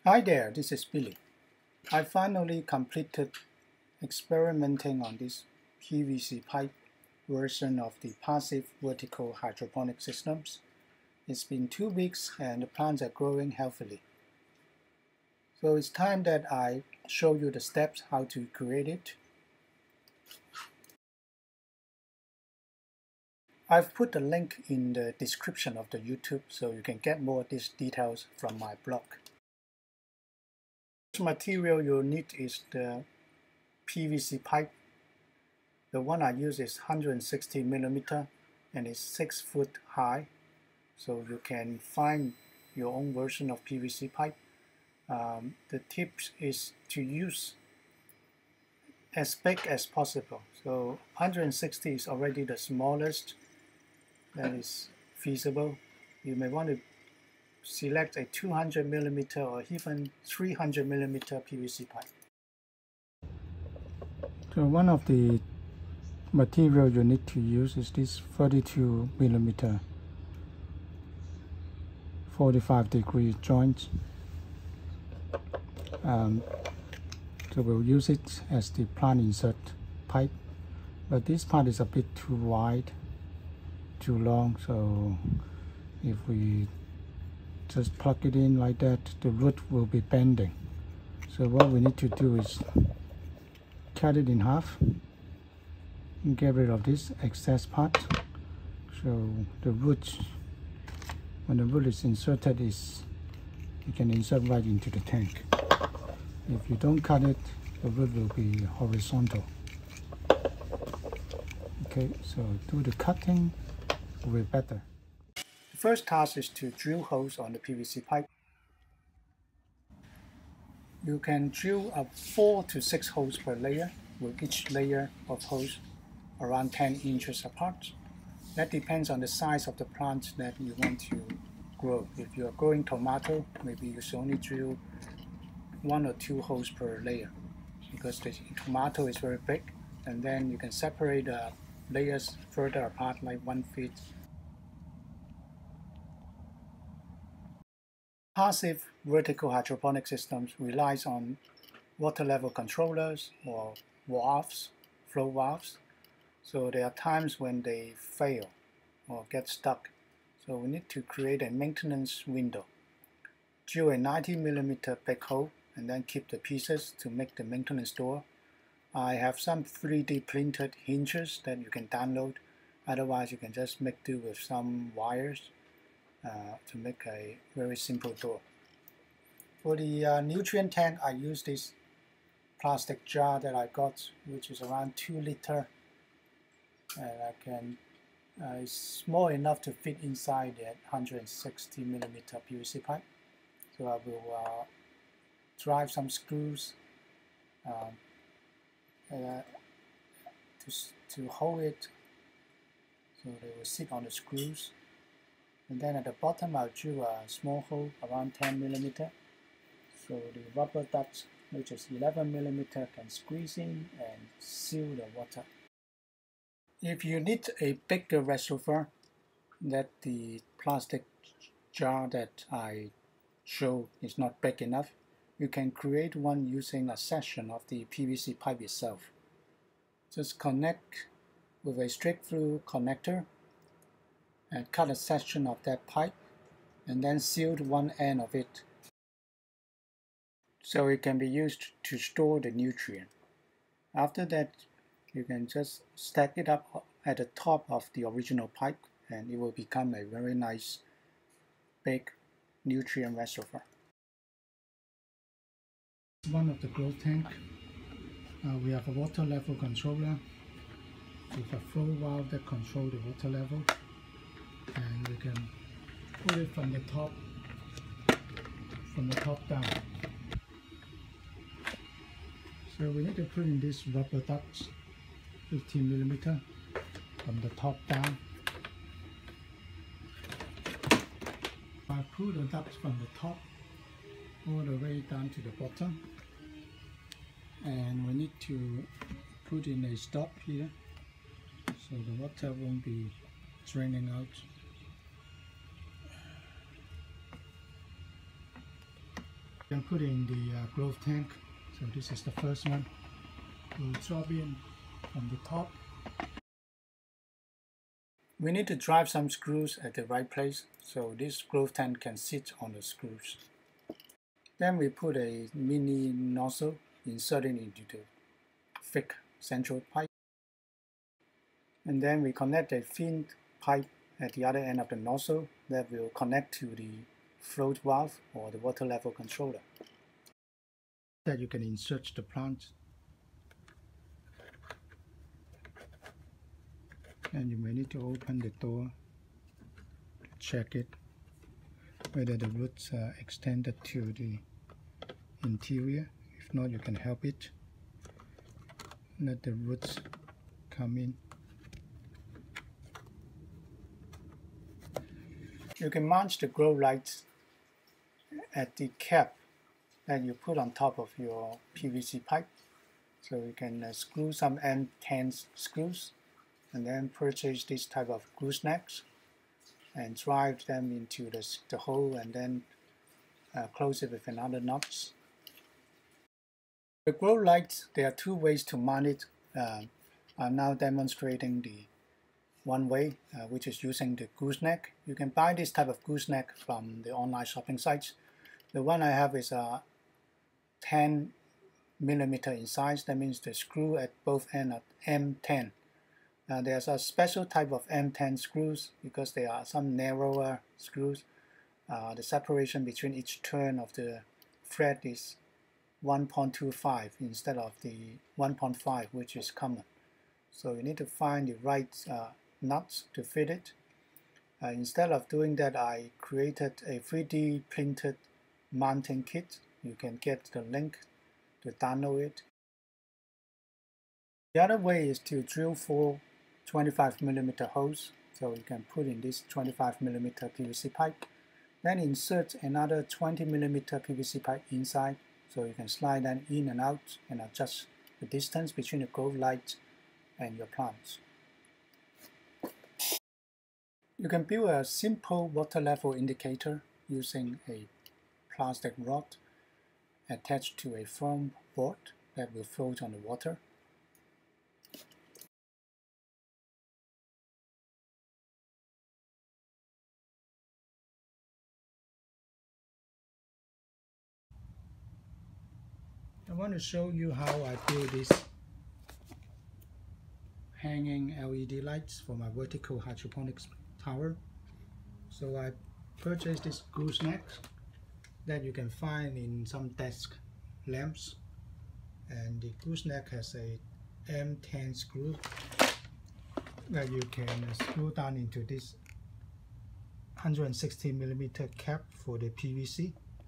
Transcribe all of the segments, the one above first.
Hi there, this is Billy. I finally completed experimenting on this PVC pipe version of the passive vertical hydroponic systems. It's been 2 weeks and the plants are growing healthily. So it's time that I show you the steps how to create it. I've put the link in the description of the YouTube so you can get more of these details from my blog. The material you'll need is the PVC pipe. The one I use is 160 millimeter and is 6 foot high, so you can find your own version of PVC pipe. The tip is to use as big as possible. So 160 is already the smallest that is feasible. You may want to select a 200 millimeter or even 300 millimeter PVC pipe. So one of the material you need to use is this 32 millimeter 45-degree joint. So we'll use it as the plant insert pipe, but this part is a bit too wide, too long, so if we just plug it in like that, the root will be bending. So what we need to do is cut it in half and get rid of this excess part. So the root, when the root is inserted, you can insert right into the tank. If you don't cut it, the root will be horizontal. Okay, so do the cutting will be better. The first task is to drill holes on the PVC pipe. You can drill up 4 to 6 holes per layer, with each layer of holes around 10 inches apart. That depends on the size of the plant that you want to grow. If you are growing tomato, maybe you should only drill 1 or 2 holes per layer, because the tomato is very big, and then you can separate the layers further apart, like 1 feet. Passive vertical hydroponic systems relies on water level controllers or valves, flow valves. So there are times when they fail or get stuck. So we need to create a maintenance window. Drill a 90 millimeter big hole and then keep the pieces to make the maintenance door. I have some 3D printed hinges that you can download. Otherwise you can just make do with some wires to make a very simple door. For the nutrient tank, I use this plastic jar that I got, which is around 2 liter, and it's small enough to fit inside that 160 millimeter PVC pipe. So I will drive some screws to hold it, so they will sit on the screws. And then at the bottom I'll drill a small hole around 10 millimeter, so the rubber duct, which is 11 millimeter, can squeeze in and seal the water. If you need a bigger reservoir that the plastic jar that I show is not big enough, you can create one using a section of the PVC pipe itself. Just connect with a straight through connector and cut a section of that pipe and then seal one end of it so it can be used to store the nutrient. After that, you can just stack it up at the top of the original pipe and it will become a very nice big nutrient reservoir. One of the growth tank, we have a water level controller with a flow valve that controls the water level, and we can put it from the top down. So we need to put in this rubber duct, 15 millimeter, from the top down. I pull the duct from the top all the way down to the bottom, and we need to put in a stop here so the water won't be draining out. can put in the growth tank. So this is the first one. We'll drop in from the top. We need to drive some screws at the right place so this growth tank can sit on the screws. Then we put a mini nozzle inserted into the thick central pipe. And then we connect a thin pipe at the other end of the nozzle that will connect to the float valve or the water level controller. That you can insert the plant. And you may need to open the door to check it whether the roots are extended to the interior. If not, you can help it. Let the roots come in. You can mount the grow lights at the cap that you put on top of your PVC pipe. So you can screw some M10 screws and then purchase this type of goosenecks and drive them into the hole and then close it with another nuts. The grow lights, there are two ways to mount it. I'm now demonstrating the one way, which is using the gooseneck. You can buy this type of gooseneck from the online shopping sites. The one I have is 10 millimeter in size. That means the screw at both ends are M10. There's a special type of M10 screws because there are some narrower screws. The separation between each turn of the thread is 1.25 instead of the 1.5, which is common. So you need to find the right nuts to fit it. Instead of doing that, I created a 3D printed mounting kit. You can get the link to download it. The other way is to drill 4 25mm holes. So you can put in this 25mm PVC pipe, then insert another 20mm PVC pipe inside, so you can slide them in and out and adjust the distance between the grow light and your plants. You can build a simple water level indicator using a plastic rod attached to a foam board that will float on the water. I want to show you how I build this hanging LED lights for my vertical hydroponics tower. So I purchased this gooseneck that you can find in some desk lamps, and the gooseneck has a M10 screw that you can screw down into this 160mm cap for the PVC.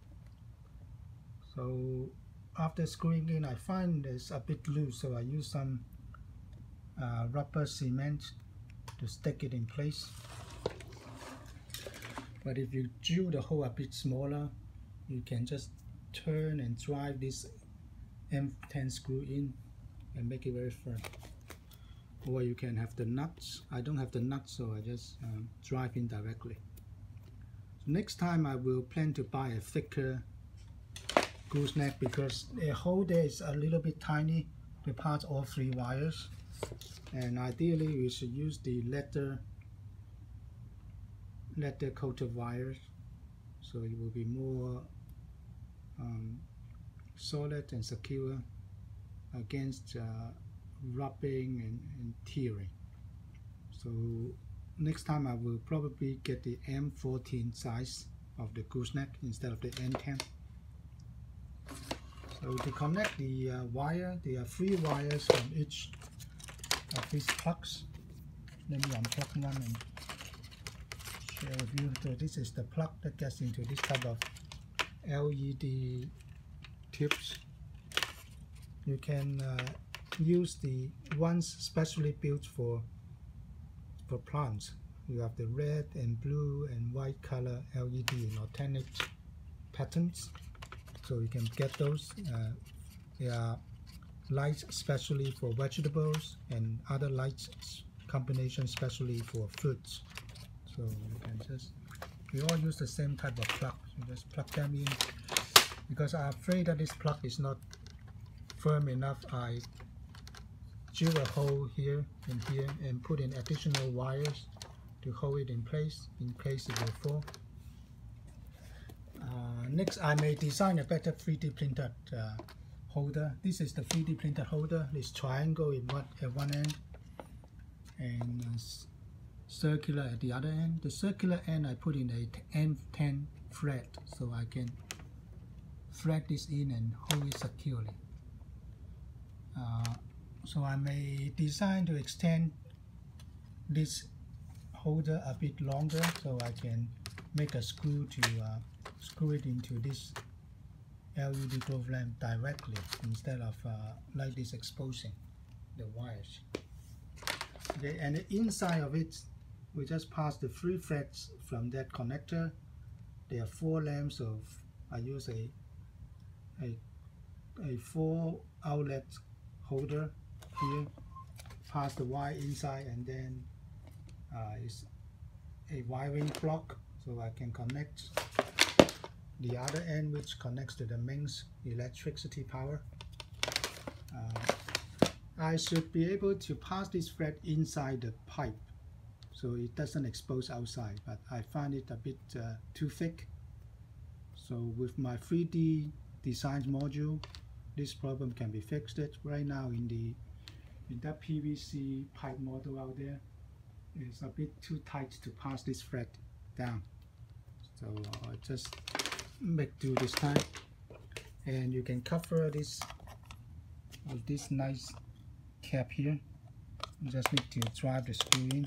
So after screwing in, I find it's a bit loose, so I use some rubber cement to stick it in place. But if you drill the hole a bit smaller, you can just turn and drive this M10 screw in and make it very firm. Or you can have the nuts. I don't have the nuts, so I just drive in directly. So next time I will plan to buy a thicker gooseneck because the hole there is a little bit tiny to pass all 3 wires, and ideally we should use the leather coated wires, so it will be more solid and secure against rubbing and tearing. So next time I will probably get the M14 size of the gooseneck instead of the M10. So to connect the wire, there are 3 wires from each of these plugs. Let me unplug one and share with you. So this is the plug that gets into this type of LED tubes. You can use the ones specially built for plants. You have the red and blue and white color LED in alternate patterns. So you can get those. There are lights especially for vegetables and other lights combination especially for fruits. So you can we all use the same type of plug. You just plug them in Because I'm afraid that this plug is not firm enough, I drill a hole here and here and put in additional wires to hold it in case it will fall. Next, I may design a better 3D printed holder. This is the 3D printed holder. This triangle at one end and circular at the other end. The circular end I put in a M10 thread so I can thread this in and hold it securely. So I may design to extend this holder a bit longer so I can make a screw to screw it into this LED glow lamp directly instead of like this exposing the wires. Okay, and the inside of it, we just pass the 3 threads from that connector. There are 4 lamps, so I use a 4 outlet holder here. Pass the wire inside, and then is a wiring block, so I can connect the other end, which connects to the mains electricity power. I should be able to pass this thread inside the pipe so it doesn't expose outside, but I find it a bit too thick. So with my 3D design module, this problem can be fixed. Right now in that PVC pipe model out there, it's a bit too tight to pass this thread down. So I just make do this time, and you can cover this with this nice cap here. You just need to drive the screw in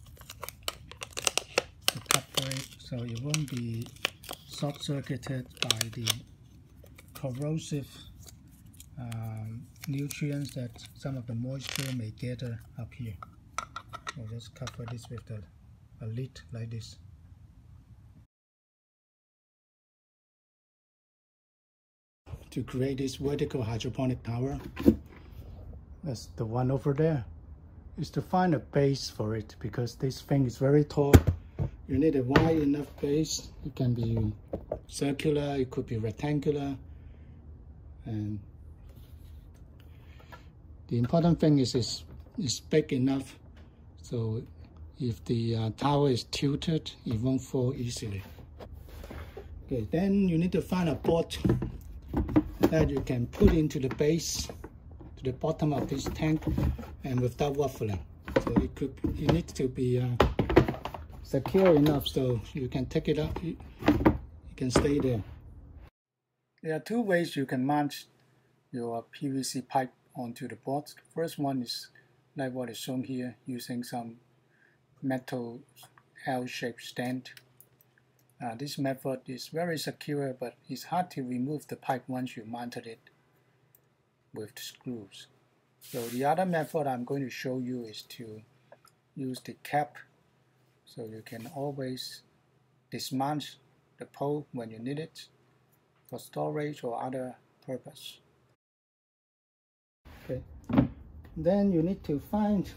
to cover it so it won't be short-circuited by the corrosive nutrients that some of the moisture may gather up here. So just cover this with a lid like this. To create this vertical hydroponic tower, that's the one over there, is to find a base for it, because this thing is very tall. You need a wide enough base. It can be circular, it could be rectangular, and the important thing is it's big enough so if the tower is tilted, it won't fall easily. Okay, then you need to find a board that you can put into the base, to the bottom of this tank, and without waffling. So it needs to be secure enough so you can take it up, it can stay there. There are 2 ways you can mount your PVC pipe onto the board. The first one is like what is shown here, using some metal L-shaped stand. This method is very secure, but it's hard to remove the pipe once you mounted it with the screws. So the other method I'm going to show you is to use the cap, so you can always dismount the pole when you need it for storage or other purpose. Okay. Then you need to find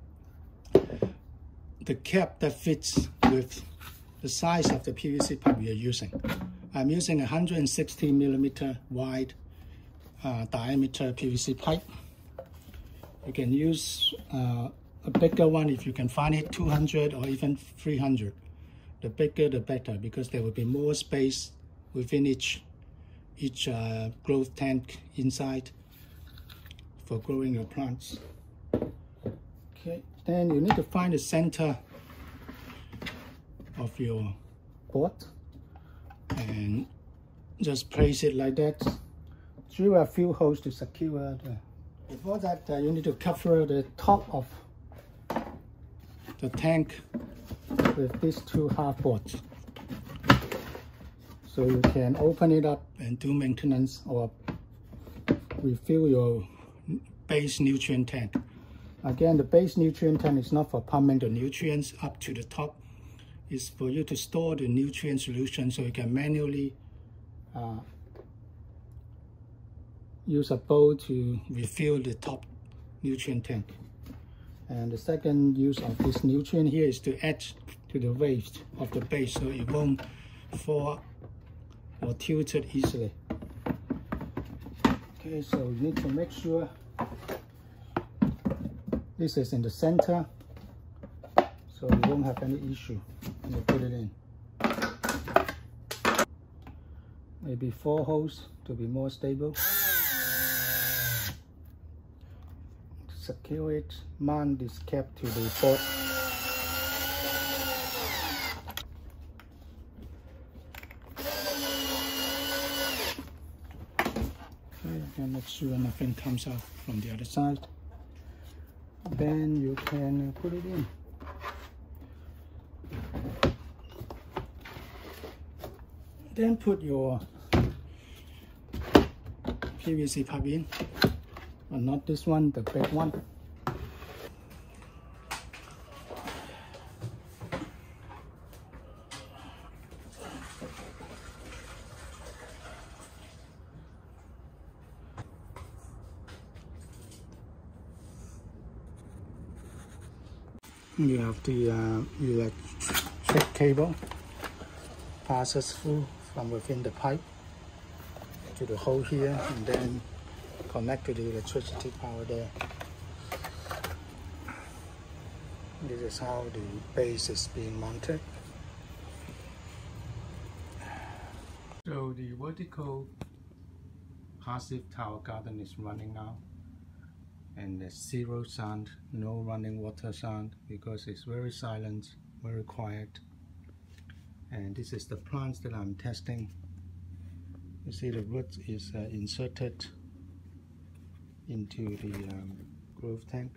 the cap that fits with the size of the PVC pipe you're using. I'm using 160 millimeter wide diameter PVC pipe. You can use a bigger one if you can find it, 200 or even 300. The bigger the better, because there will be more space within each growth tank inside for growing your plants. Okay, then you need to find the center of your board and just place it like that. Drill a few holes to secure the. Before that, you need to cover the top of the tank with these 2 half boards, so you can open it up and do maintenance or refill your base nutrient tank. Again, the base nutrient tank is not for pumping the nutrients up to the top. It's for you to store the nutrient solution, so you can manually use a bowl to refill the top nutrient tank. And the second use of this nutrient here is to add to the weight of the base, so it won't fall or tilt it easily. Okay, so you need to make sure this is in the center, so you won't have any issue when you put it in. Maybe 4 holes to be more stable. Secure it, mount this cap to the board. Okay, and make sure nothing comes out from the other side. Then you can put it in. Then put your PVC pipe in, but not this one, the big one. You have the electric cable passes through from within the pipe to the hole here, and then connect to the electricity power there. This is how the base is being mounted. So the vertical passive tower garden is running now, and there's zero sound, no running water sound, because it's very silent, very quiet. And this is the plants that I'm testing. You see the root is inserted into the growth tank,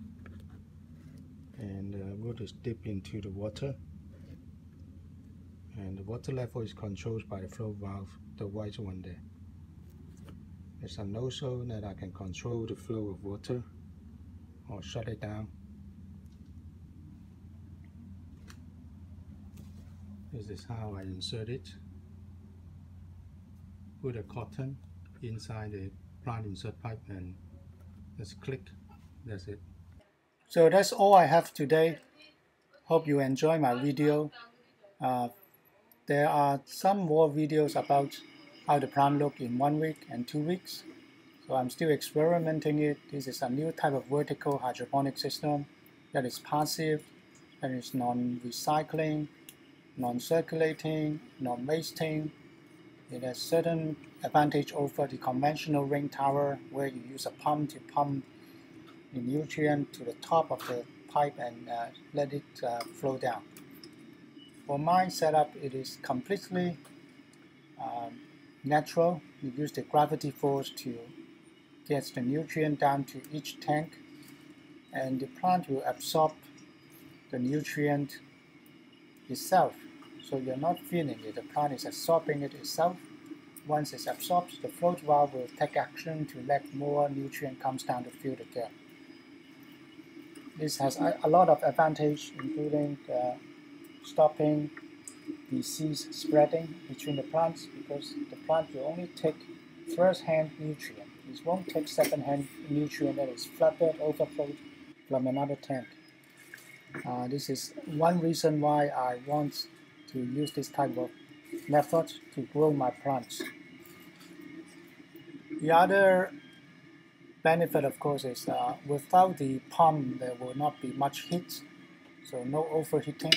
and the root is dipped into the water, and the water level is controlled by the flow valve, the white one there. There's a nozzle that I can control the flow of water or shut it down. This is how I insert it. Put a cotton inside the plant insert pipe and just click. That's it. So that's all I have today. Hope you enjoy my video. There are some more videos about how the plant look in 1 week and 2 weeks. So I'm still experimenting it. This is a new type of vertical hydroponic system that is passive, that is non-recycling, non-circulating, non-wasting. It has certain advantage over the conventional ring tower, where you use a pump to pump the nutrient to the top of the pipe and let it flow down. For my setup, it is completely natural. You use the gravity force to get the nutrient down to each tank, and the plant will absorb the nutrient itself. So you're not feeling it, the plant is absorbing it itself. Once it's absorbed, the float valve will take action to let more nutrient comes down to fill the gap. This has a lot of advantage, including stopping disease spreading between the plants, because the plant will only take first-hand nutrient. It won't take second-hand nutrient that is flooded, overflowed from another tank. This is one reason why I want to use this type of method to grow my plants. The other benefit, of course, is without the pump there will not be much heat, so no overheating.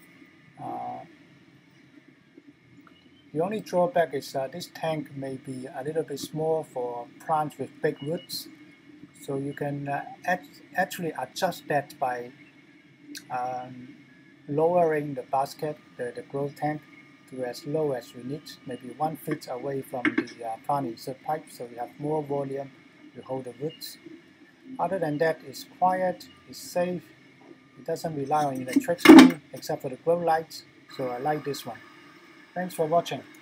The only drawback is this tank may be a little bit small for plants with big roots, so you can actually adjust that by lowering the basket, the growth tank, to as low as you need, maybe 1 foot away from the plant insert pipe, so you have more volume to hold the roots. Other than that, it's quiet, it's safe, it doesn't rely on electricity except for the grow lights, so I like this one. Thanks for watching.